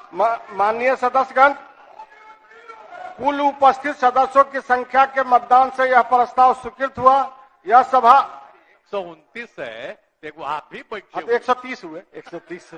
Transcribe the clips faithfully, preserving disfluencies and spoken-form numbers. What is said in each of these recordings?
माननीय सदस्यगण, कुल उपस्थित सदस्यों की संख्या के मतदान से यह प्रस्ताव स्वीकृत हुआ। यह सभा एक सौ उनतीस है, देखो आप भी बैठे, एक सौ तीस हुए, एक सौ तीस।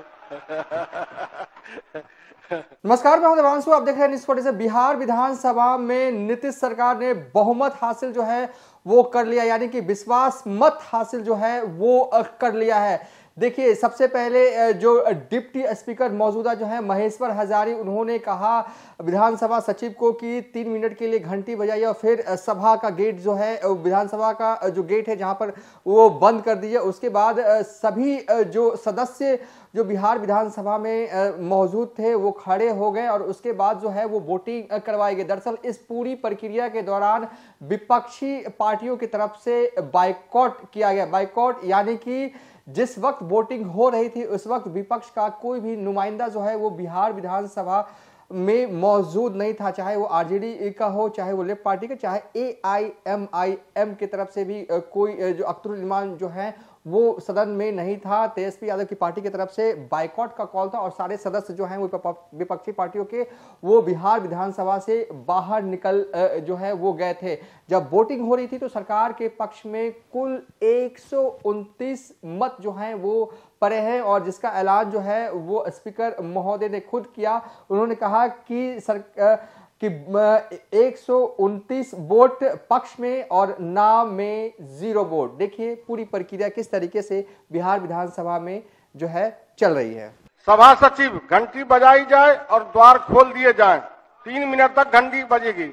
नमस्कार, मैं हूं देवांशु, आप देख रहे हैं न्यूज़ फोर्टी से। बिहार विधानसभा में नीतीश सरकार ने बहुमत हासिल जो है वो कर लिया, यानी कि विश्वास मत हासिल जो है वो कर लिया है। देखिए, सबसे पहले जो डिप्टी स्पीकर मौजूदा जो है महेश्वर हजारी, उन्होंने कहा विधानसभा सचिव को कि तीन मिनट के लिए घंटी बजाइए और फिर सभा का गेट जो है, विधानसभा का जो गेट है जहां पर वो बंद कर दिए। उसके बाद सभी जो सदस्य जो बिहार विधानसभा में मौजूद थे वो खड़े हो गए और उसके बाद जो है वो वोटिंग करवाई गई। दरअसल इस पूरी प्रक्रिया के दौरान विपक्षी पार्टियों की तरफ से बाइकॉट किया गया। बाइकॉट यानी कि जिस वक्त वोटिंग हो रही थी उस वक्त विपक्ष का कोई भी नुमाइंदा जो है वो बिहार विधानसभा में मौजूद नहीं था, चाहे वो आरजेडी का हो, चाहे वो लेफ्ट पार्टी का, चाहे ए आई एम आई एम की तरफ से भी कोई जो अख्तरुल इमान जो है वो सदन में नहीं था। तेजस्वी यादव की पार्टी की तरफ से बाइकॉट का कॉल था और सारे सदस्य जो हैं वो विपक्षी पार्टियों के वो बिहार विधानसभा से बाहर निकल जो है वो गए थे। जब वोटिंग हो रही थी तो सरकार के पक्ष में कुल एक सौ उनतीस मत जो हैं वो पड़े हैं और जिसका ऐलान जो है वो स्पीकर महोदय ने खुद किया। उन्होंने कहा कि सर कि एक सौ उनतीस वोट पक्ष में और ना में जीरो वोट। देखिए पूरी प्रक्रिया किस तरीके से बिहार विधानसभा में जो है चल रही है। सभा सचिव, घंटी बजाई जाए और द्वार खोल दिए जाएं। तीन मिनट तक घंटी बजेगी।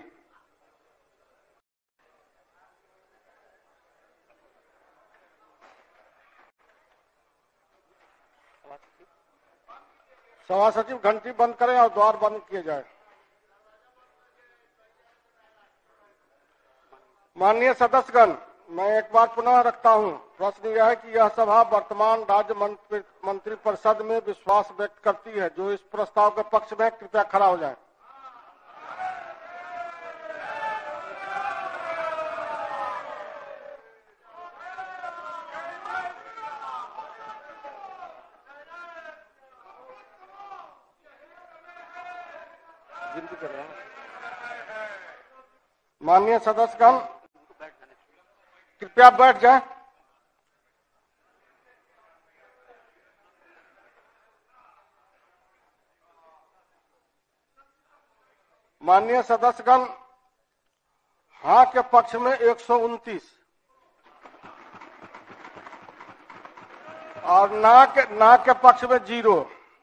सभा सचिव घंटी बंद करें और द्वार बंद किए जाए। माननीय सदस्यगण, मैं एक बार पुनः रखता हूं, प्रश्न यह है कि यह सभा वर्तमान राज्य मंत्री मंत्रिपरिषद में विश्वास व्यक्त करती है। जो इस प्रस्ताव के पक्ष में कृपया खड़ा हो जाए। माननीय सदस्यगण, कृपया बैठ जाएं। माननीय सदस्यगण, हाँ के पक्ष में एक सौ उनतीस और ना के ना के पक्ष में जीरो।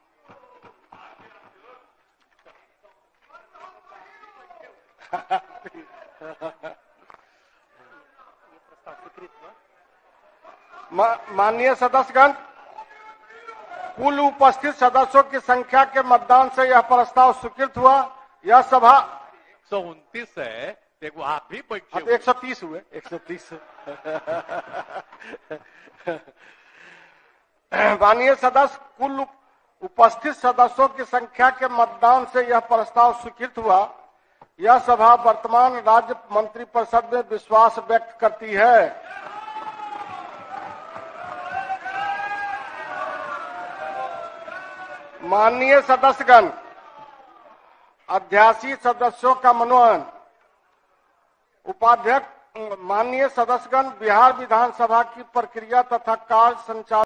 माननीय सदस्यगण, कुल उपस्थित सदस्यों की संख्या के मतदान से यह प्रस्ताव स्वीकृत हुआ। यह सभा एक सौ उनतीस है, देखो आप भी बैठे, एक सौ तीस हुए, एक सौ तीस। माननीय सदस्य, कुल उपस्थित सदस्यों की संख्या के मतदान से यह प्रस्ताव स्वीकृत हुआ। यह सभा वर्तमान राज्य मंत्रिपरिषद में विश्वास व्यक्त करती है। माननीय सदस्यगण, अध्यासी सदस्यों का मनोनयन। उपाध्यक्ष, माननीय सदस्यगण, बिहार विधानसभा की प्रक्रिया तथा कार्य संचालन